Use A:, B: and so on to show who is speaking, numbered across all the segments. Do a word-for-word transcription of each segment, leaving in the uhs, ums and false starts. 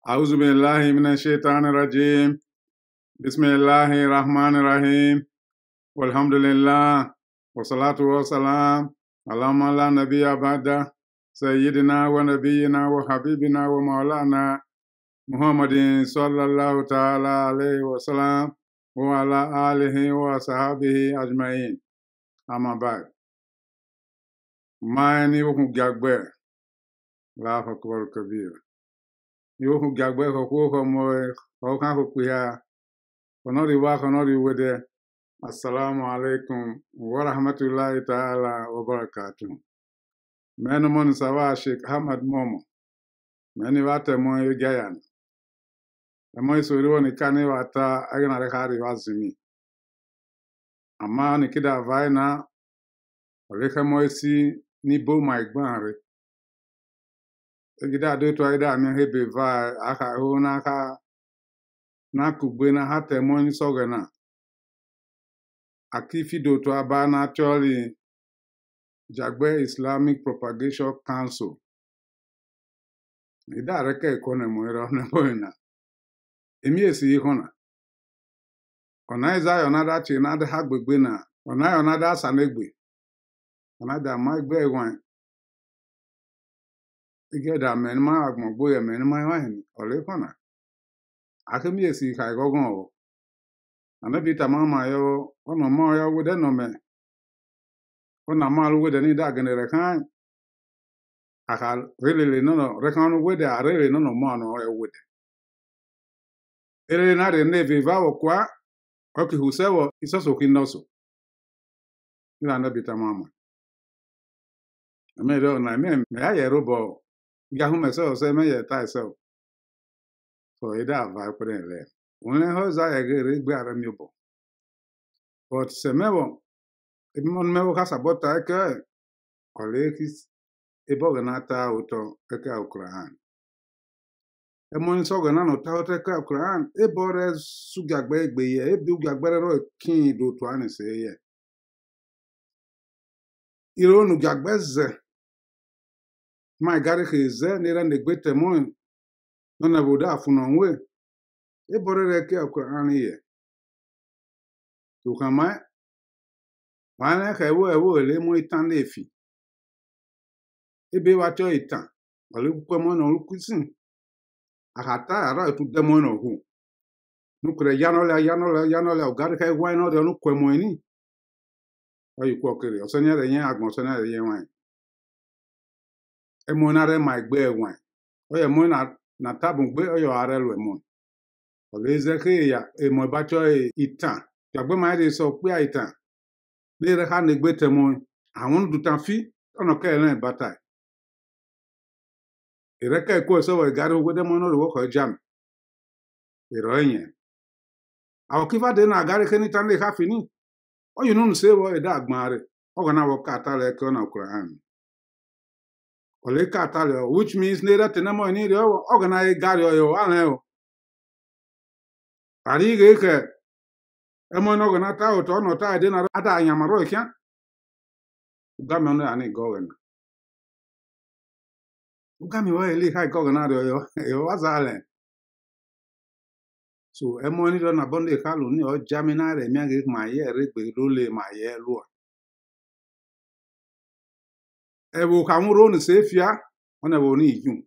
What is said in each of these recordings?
A: أعوذ بالله من الشيطان الرجيم بسم الله الرحمن الرحيم والحمد لله والصلاة والسلام على من لا نبي بعده سيدنا ونبينا وحبيبنا ومولانا محمد صلى الله تعالى عليه وسلم وعلى آله وصحبه أجمعين أما بعد ما نيوكم جاكبه لا أكبر كبير يوكم جاكبه كوكو موي كوكا كوكويا كنوري وا كنوري ودي السلام عليكم ورحمة الله تعالى وبركاته من من سوا شيخ أحمد مومو من وات مو يجيان مو يسولو نكاني واتا أجنا رخاري وازمي أما نكدا فاينا ولكن مو يسي نيبو ما يكبر egida do to ida mi hebe va aka ho na aka na kugbe na ha temo ni sogana akifi do to aba na choli Jagbe Islamic Propagation Council ida reke ikone mo ero na boina emi esi ihona ona iza yo na da chi na da ha gbegbe na ona yo na da sanegbe ona da ma gbe wan Ige da men ma agmo boye men ma wan ole kona akemi esi kai gogon o anabi ta mama yo ono mo yo wede no me ona ma lu wede ni da genere kan aka relele no no rekan wede arele no no mo no e wede ele na de ne viva o kwa o ki husewo isoso ki noso ila anabi ta mama ame do na me me aye robo ga hu me so se me ye ta so so ida va por ele unle ho za ye gere gbe ara mi obo but se mewo e mon mewo ka sabota ke kolekis e boga na ta auto e ka Qur'an e mon so ga na no ta auto ka Qur'an e bore su Jagbe egbe ye e bi Jagbe ro kin do to an se ye iro nu Jagbe ze ma gari khize ni ran de gbete mo no na boda funo nwe e bore re ke Qur'an ye to kama wana ka wo wo le mo itan le fi e be wa cho itan ole ku mo no ku sin akata ara tu de mo no hu nu kre ya no la ya no la ya no la gari ka wa no de no ku mo ni ayi ko kere o senya re yen agbon senya re yen wan e mo na re ma gbe wan o ye mo na na tabun gbe o yo are lo mo o le ze ke ya e mo ba cho itan Jagbe ma de so pe itan le re ha ne gbe te mo awon du tan fi ono ke len batai e re ke ko so we gari wo de mo no ro ko jam e ro yen awo ki va de na gari ke ni tan le ha fini o you know say wo e da agbare o ga na wo ka ta le ko na Qur'an o le ka ta le which means ne ra te na mo ni re o ga na e gari o yo ala o ari ge ke e mo no ga na ta o to no ta de na ada anya maro kya ga me no ani go ga na ga me wa ele ka go ga na re yo e wa za le so e mo ni do na bonde ka lu ni o jamina re mi age ma ye re gbe lo le ma ye lu e wo ka mu ro ni se fia ona wo ni ijun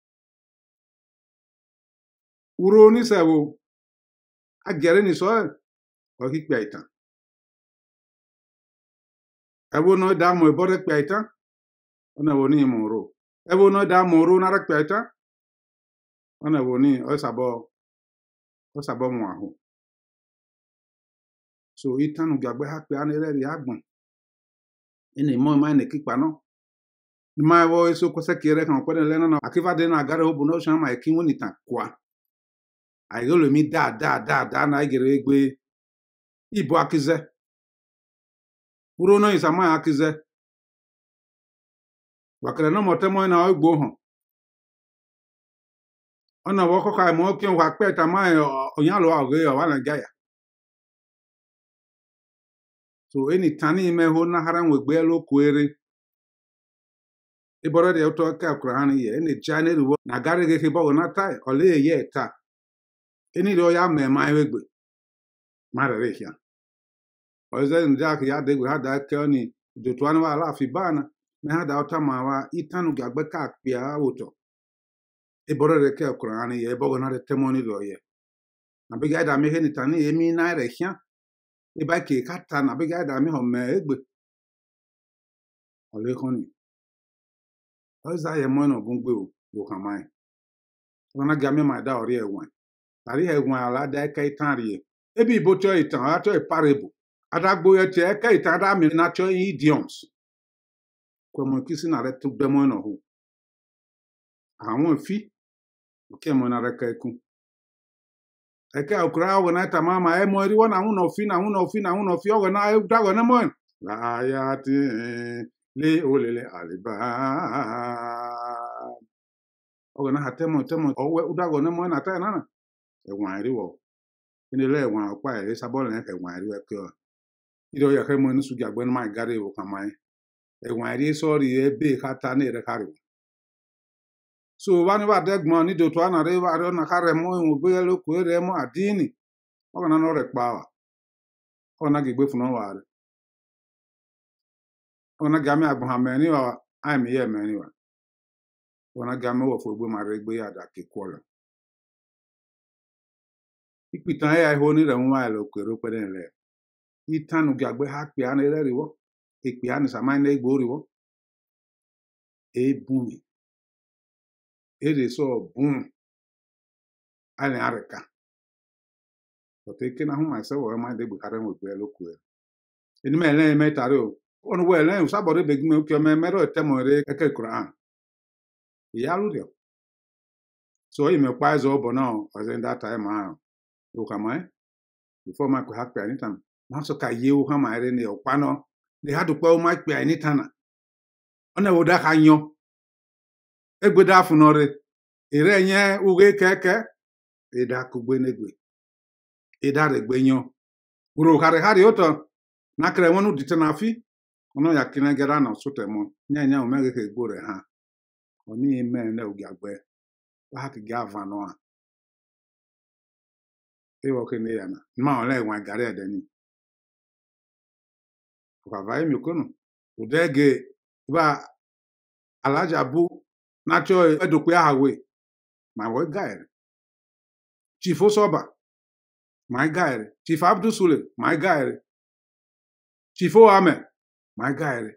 A: uro ni se wo agere ni so o ki pe itan e wo no da mo e bore pe itan ona wo ni mo ro e wo no da mo ro na re pe itan ona wo ni o sabo o sabo mo aho so itan Jagbe ha pe an re ri agbon eni mo ma ne kipa no ma wo eso ko se kire kan ko le na akiva de na gare obu no shan ma kin woni tan kwa ayo lo mi da da da da na gere egbe ibo akize uro no isama akize wakere no motemo na ogbo hon ona wo ko ka mo kin wa pe ta ma oyan lo age o wa na gaya so eni tani me ho na haran we gbe lo kwere ibore de to ka Qur'an ye ne jane ruwo na gare ge ke bo na tai ole ye ta eni do ya me mai wegbe mare re ya oze nja ya de ha da ke ni do to an wa la fi bana me ha da ota ma wa itanu Jagbe ka pia woto ibore de ke Qur'an ye bo na de temoni do ye na be ga da me he ni tani emi na re ya iba ke kata na be ga da me ho me egbe ole khoni oza ye mo no bungbe o do kan mai ona ga me ma da ori ewan tari ewan ala da ka itan ebi bo to itan ato e parable adagbo ye te ka itan da mi na cho idioms ko mo kisi na re tu de mo no ho àwọn fi ke mo na re ka ku e ka okra wo na ta mama e mo ri wona uno fi na uno fi na uno fi o na e da go na mo la ya ti le olele aliba o na hatemo temo o we da go na mo na ta na na e wan ri wo ni le wan pa e sa bo le ke wan ri we ko ido ya ke mo ni su Jagbe na ma gare wo kan mai e wan ri so ri e be ka ta ni re ka ri so wa ni wa de gbon ni do to na re wa re na ka re mo wo gbe lo ko re mo adini o na no re pa wa o na gbe fun wa re o na ga mi agbon ha me ni wa ai mi ye me ni wa o na ga mi wo fo gbe ma re gbe ya da ke ko lo ipitan ya ho ni re mo ma lo ko ro pe den le itanu Jagbe ha pe an re riwo ipi an sa mai na igbo riwo e bumi e de so bum ani areka o te ke na hu ma se wo ma de gbe kare mo pe lo ku e ni me le me tare o onu we le u sa bo de be gme o ke me me ro te mo re ke Qur'an ya lu dio so i me pa zo bo na o ze that time ah o ka mai before ma ko ha pe ani tan ma so ka ye o ha ma re ni o pa no de ha du pa o ma pe ani tan na ona wo da ka yan egbe da fun no re ire yen uge keke e da ku gbe negbe e da re gbe yan uro kare hari oto na kre wonu ditena fi ono ya kina gera na so temo nya nya o mege ke gbo re ha oni me na o Jagbe wa ka ga va no a e wo ke ne ya na ma o le wan gare de ni o ka vai mi kono o de ge ba alaja bu na cho edokwe ahawe ma wo gaire Chief Osoba my guy Chief Abdul Sule my guy Chief Oame my guy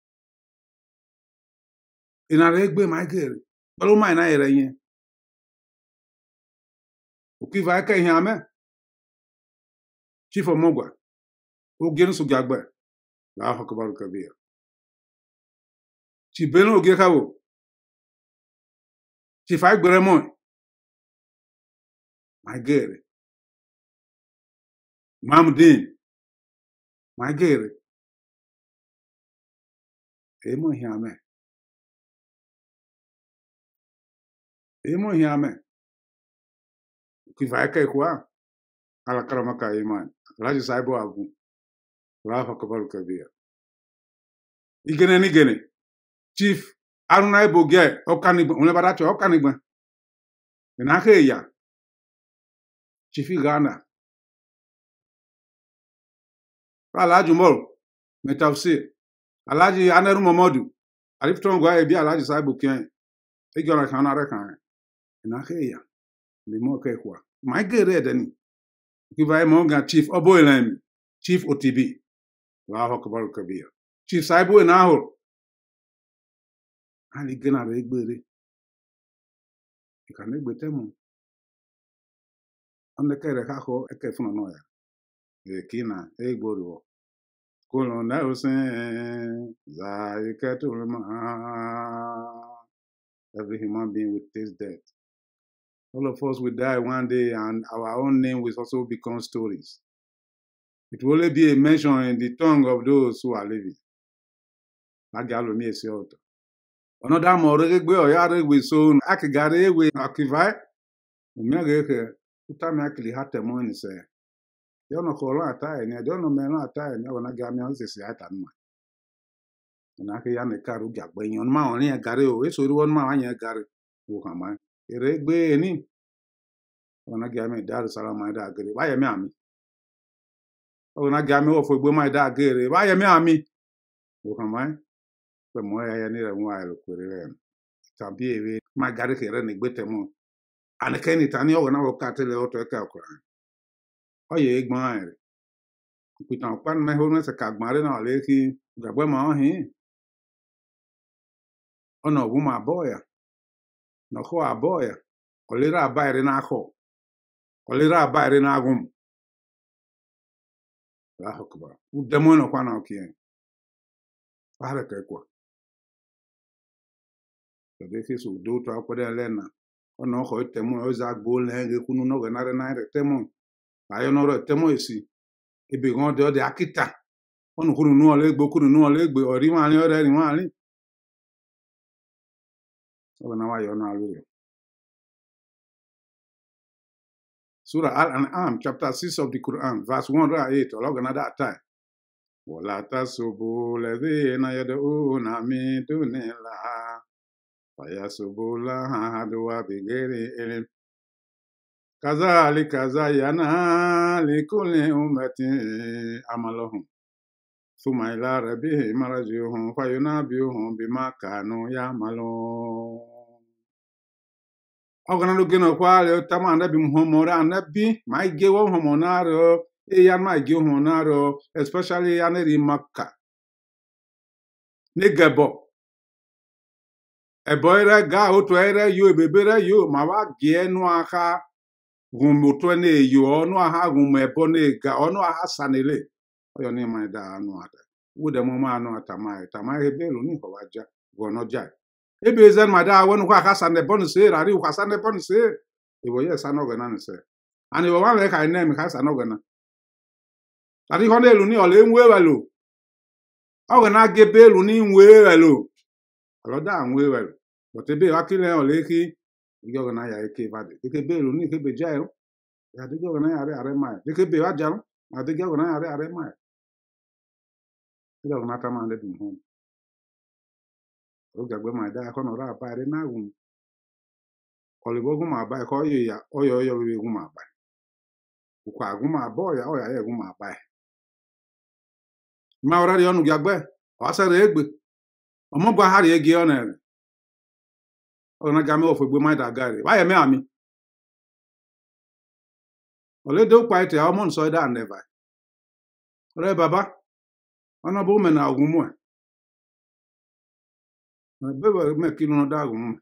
A: ina re gbe my guy pelu mai na ere yin o ki va ka ihe ame Chief Omogwa o genu su Jagbe la ha ko baru kabir Chief Beno oge kawo Chief Agbere mo my guy Mamdin my guy e mo ihe ame e mo ihe ame ki va ka kwa ala karama ka iman raji saibo agu la ha ko baru kabir igene ni gene Chief Aruna Ibo ge okanigbe onle bada cho okanigbe na ka ya Chief Ghana Alhaji Mol metafsir Alhaji Aneru Momodu alifton gwa e bi Alhaji Saibu kien e gona kan na re kan na ka ya ni mo ka kwa my gere deni ki vai mo ga Chief Oboyelemi Chief O T B wa ho ko baru kabir Chief Saibu na ho ali gena re gbere ikan egbe temo onde kere ka ko e ke fun no ya e kina e gboro Kolo na usen zaikatul ma every human being will taste death. All of us will die one day and our own name will also become stories. It will only be a mention in the tongue of those who are living. Agalo mi esi auto. Another more regbe o ya regbe so akigare ewe akivai. Umege ke utami akili hate mo ni se. Yo no ko lo ata e ni, yo no me no ata e ni, ona ga mi o se se ata nma. na ke ya ne karu Jagbe yon ma oni gare o eso ru on ma anya gare wo kama ere gbe ni ona ga me Dar es Salaam ma da gare wa ye me ami ona ga me ofo gbe ma da gare wa ye me ami wo kama pe mo ya ya ni re nwa ro kwere re tabi ewe ma gare ke re ne gbe temo ane ke ni tani o na wo ka tele o to ka Qur'an o ye egbon ere pitan pan me ho na se ka gbare na le ki Jagbe ma hin ona ogu ma boya no ko aboya olera abaire na akho olera abaire na agum la hokba u demo no kwa na okien para ke kwa to de ke so do to akode lena ona ko temo o za gbo le nge kunu no ga na re na re temo ayo no re temo esi ebe gon de de akita onu kunu nu ole gbo kunu nu ole gbe ori wa ni ore ri wa ni o na wa yo na alu Surah Al-An'am, chapter six of the Quran, verse one hundred eight, or another time. وَلَا تَسُبُّوا الَّذِينَ يَدْعُونَ مِن دُونِ اللَّهِ فَيَسُبُّوا اللَّهَ عَدْوًا بِغَيْرِ عِلْمٍ كَذَلِكَ زَيَّنَا لِكُلِّ أُمَّةٍ عَمَلَهُمْ ثُمَّ إِلَىٰ رَبِّهِمْ مَرْجِعُهُمْ فَيُنَبِّئُهُم بِمَا كَانُوا يَعْمَلُونَ Oganalo geno kwale tamanda bi muhomora nabi mai gewo homonaro e yan mai gewo homonaro especially yaneri Makka negebo eboire ga oto ere yo ebebere yo mawa gienu aka gumoto ne yo onu aha gumebo ne ga onu aha sanele oyo ni mai da anu ata wude mo ma anu ata mai tamai hebelu ni ko waja gono ja ebe zen mada wonu kwa aka sanne bonse rari kwa sanne bonse iwo ye sanogo na nse ani wo wan le ka inem ka sanogo na tari ho elu ni ole nwe welo ogo na gebe elu ni nwe welo alo da nwe welo but ebe akile ole ki igo na ya eke vade eke be elu ni ke be jairo ya de go na ya are are mai eke be wa jaro na de go na ya are are mai igo na ta ma le dum ho o Jagbe ma da ko no ra pa re na gun olibogun ma ba ko yo ya oyo oyo we gun ma ba ukwa agun ma bo ya o ya ye gun ma ba ma ora ri onu Jagbe o sere egbe omo gba hari ege ona ere ona ga me ofo gbe ma da gari wa ye me ami ole do pa ite o mon so da never ore baba ona bo me na ogun mo e be me kinu no da ogun mo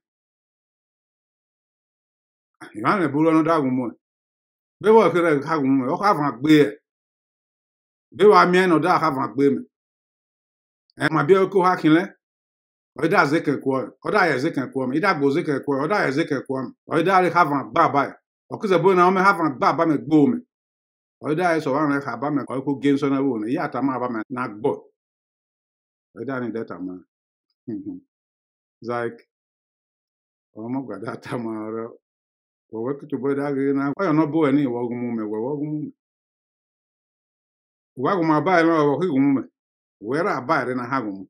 A: ya ne bu no da ogun mo be wo kere ka ogun mo o ka fa gbe e be wa mi no da ka fa gbe me e ma bi ko ha kinle o da zeke ko o da ye zeke ko me ida go zeke ko o da ye zeke ko me o da re ha fa gba ba o ku ze bo na o me ha fa gba ba me gbo me o da ye so wa re ha ba me ko ko gen so na wo ne ya ta ma ba me na gbo o da ni de ta ma like o mo gba da ta ma ro o we ku to bo da ge na o no bo ni wo gun mu me wo wo gun mu wa gun ma ba e no wo ku gun mu me we ra ba re na ha gun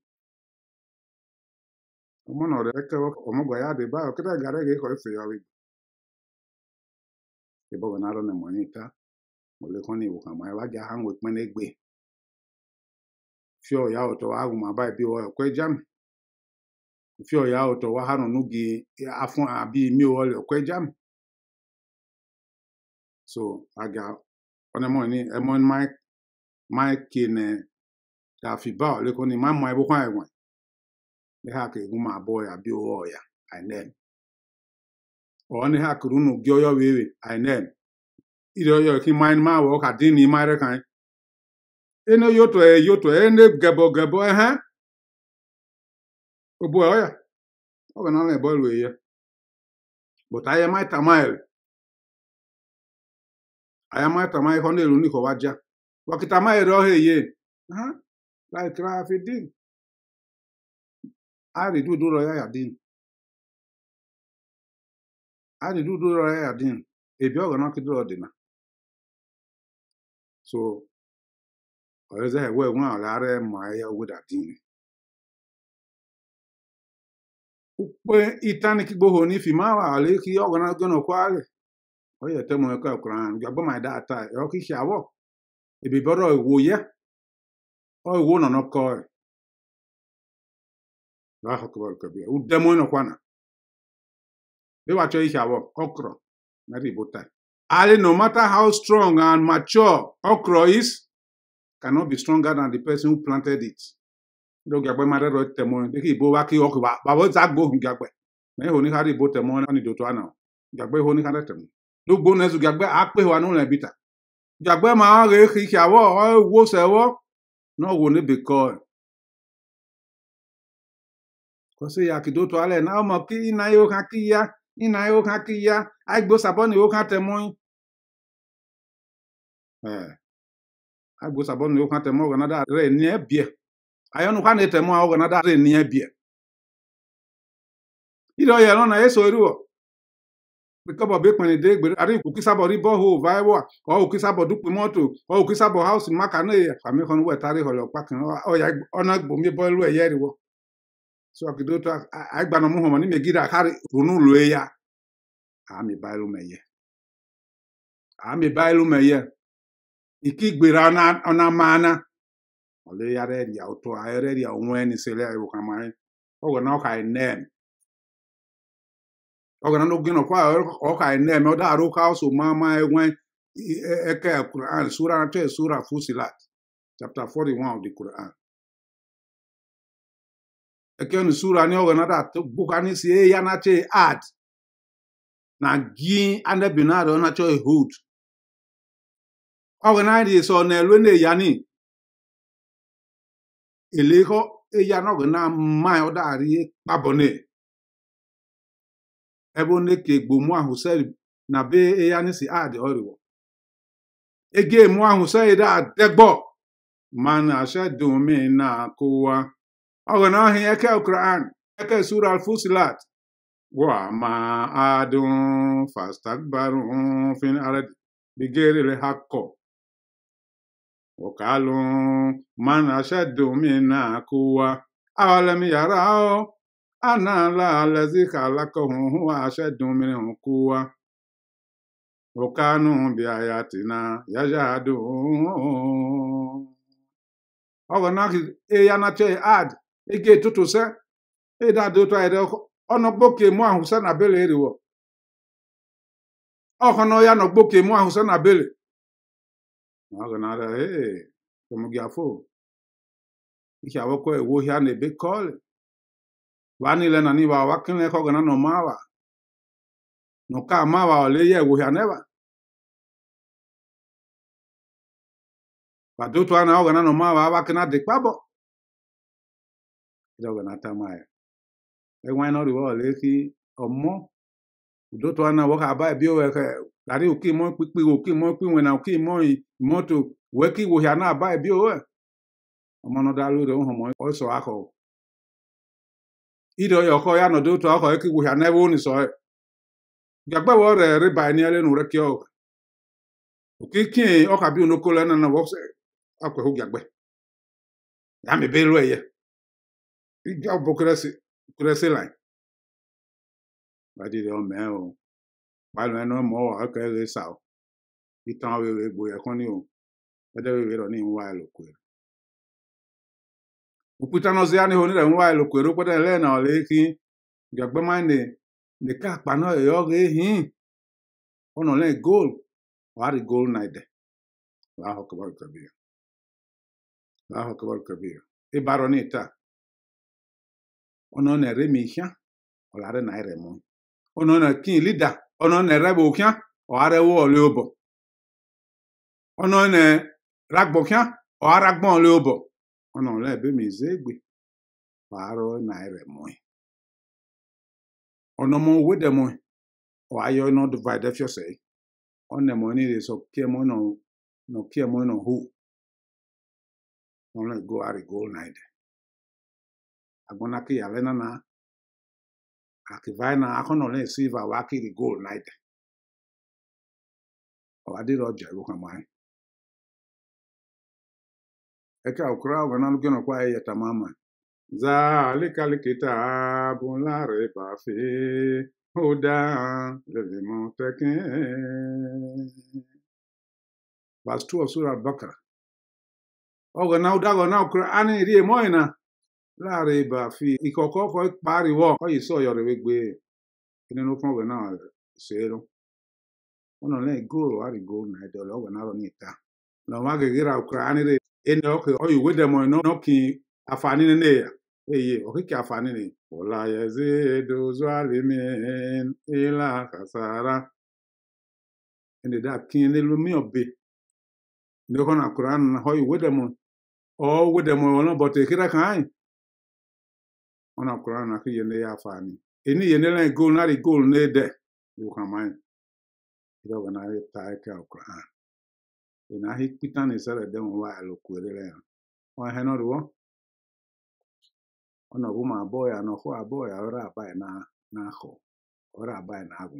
A: mo no re ke o mo gba ya de ba o ke da gare ge ko ife yo wi e bo na ro ne mo ni ta mo le kon ni wo kan ma wa ja han we pin egbe fi o ya o to wa gun ma ba bi o ko jam fi o ya o to wa hanu nugi afun abi mi o le ko jam so aga one mo ni e mo my my kine ta fi ba le kon ni ma mo e bo kan e won le ha ke gun ma bo ya bi o ya I name o ni ha kru nu gyo yo wewe I name iro yo ki mind ma wo ka din ni ma re kan eno yo to e yo to e ne gebo gebo eh ha o bo ya o na le bo lu ye but I am my tamael I am my tamael ko ne lu ni ko waja wa ki tamael ro he ye ha like rafidin a ri du du ro ya din a ri du du ro ya din e bi o na ki do dina so o ze he we won ala re ma ya wo da din ukwe itani ki boho ni fimawa ale ki ogana gono kwale oye temo e ka Qur'an Jagbe my data e o ki shawo e bi boro ewo ye o ewo no no ko la hakbar kabir u demo no kwana be wa cho i shawo okro na ri botai ale no matter how strong and mature okro is cannot be stronger than the person who planted it. Do Jagbe ma ro temo de ki bo wa ki okwa ba bo Jagbe Jagbe na ho ni hari bo temo na ni do to ana Jagbe ho ni hari temo do gbo na zu Jagbe a pe wa no le bita Jagbe ma re ki shawo o wo se wo no wo ni be ko ko se ya ki do to ale na mo ki na yo kan ki ya ina yo kan ki ya ai gbo sabon ni yo kan temo eh ai gbo sabon ni yo kan temo ga na da re ni e bie ayonu kwa na temo a ga na da re ni e bie iro ye no na eso ruo because be pon de gbe ari ku kisabo ri boho vai wa o ku kisabo du moto o ku kisabo house maka na ya fami kon we tari holo pa kan o ya ona gbo mi bo lu e yeri wo so akido to agba no mo ho ni megira kari runu lu e ya ami bailu meye ami bailu meye iki gbera na ona mana ole ya re ya auto a re ya onwe ni sele e wo kan mai o go na o kai nem ogana no gino kwa o kai nem o da ro ka so mama egwen eke Qur'an sura na sura Fusilat chapter forty-one of the Qur'an eke no sura ni ogana da bukani si e ya na che add na gi ande binado na cho hood ogana di so na elu ne ya ni eleko e ya no gana mai o da ri pabone ebo ne ke gbomu ahusel na be e ya ni si add oriwo ege mu ahusel da degbo man ashaddu minna quwwa ogana hi eke Qur'an eke sura al-Fusilat wa ma adun fastakbaru fin arad bigeri le hakko wa qalu man ashaddu minna quwwa awalam yarau ana la allazi khalaqahu huwa ashaddu minhu quwwa wa kanu bi ayatina yajadun ogana e ya na che ad ege tutu se e da do to ere ono gboke mu ahun se na bele eriwo okono ya no gboke mu ahun se na bele ogana ra eh como giafo ikya woko e wo hia na be call wani le na ni ba wa kin le ko gana no mawa no ka mawa ole ye wo hia neba ba do to ana ogana no mawa wa kin na de pabo ogana ta mai e wan no ri wo le ki omo do to ana wo ka ba bi o e dari o ki mo pipi o ki mo pi wen na o ki mo moto we ki wo hia na ba bi o e omo no da lo re o mo o so ako ido yo ko ya no do to ako e ki wo hia na wo ni so e Jagbe wo re re ba ni ele nu re ki o o ki kin o ka bi no ko le na na wo se akwe ho Jagbe ya me be lo e ye ija bokrasi kresi lai ba di o me o ba lo no mo o ka re sa o itan we we gbo ye kon ni o e de we ro ni nwa lo ko Uputa no zia ni ho ni re nwa lo ko ro ko de le na o le ki Jagbe ma ni de ka pa no e o ge hin ono le goal wa ri goal na de la ho ko ba ka bi la ho ko ba ka bi e baro ni ta ono ne re mi hia o la re na re mo ono na kin leader ono ne re bo hia o are wo le obo ono ne ragbo hia o ara gbon le obo ono le be mi zegbe paro na re mo ono mo we de mo o ayo no divide if you say ono mo ni so ke mo no no ke mo no hu ono go are go night agbona ki ya le na na akivai na akono le silver wa ki gold night o adi roja ru kan mai e ka okra wa na lu geno kwa e tamama ذلك الكتاب لا ريب فيه هدى للمتقين. Verse two of Surah Al-Baqarah. Ogo na udago na Qur'an ri moina. La reba fi ikoko ko pariwo ko iso yo re gbe. Kini no fun we na sero. Ono le go ari go na de lo na ro ni ta. Na wa ge gira Qur'an re ene o ko you we dem no ki afani ne ya. Eye o ki afani ne. Wala yazidu zalimin ila kasara. Ene da kin le lu mi obe. Ndeko na Qur'an na ho you we dem o we dem no but e kira kan. Ona Qur'an na ki yene ya afani. Eni yene le go na ri go ne de. You can mind. Ida wana ta ka Qur'an. Ina hi pitan ni sare de wa lo kwere ya. Wa he no ro. Ona bu ma boy ano ho aboy ora ba na na ho. Ora ba na agu.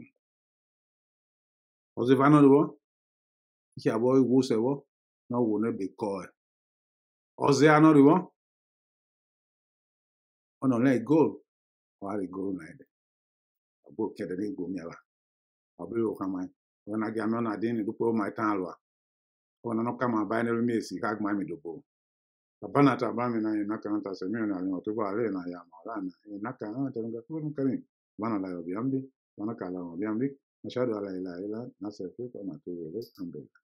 A: Ozi vano ro. Ki aboy wo se wo no wo ne be ko. Ozi ano ro. Ona le go. Wa ri go na de. Abo kede ni go mi ala. Abo lo kama. Wana ga me na de ni dupo ma tan lo. Ona no kama ba ne lo mi esi ka gma mi dupo. Bana ta ba mi na na kan ta se mi na ni to ba le na ya ma la na na kan ta nga ko ni kan bana la yo bi ambi bana kala yo bi ambi nashadu ala ila ila na se ko na to le ambi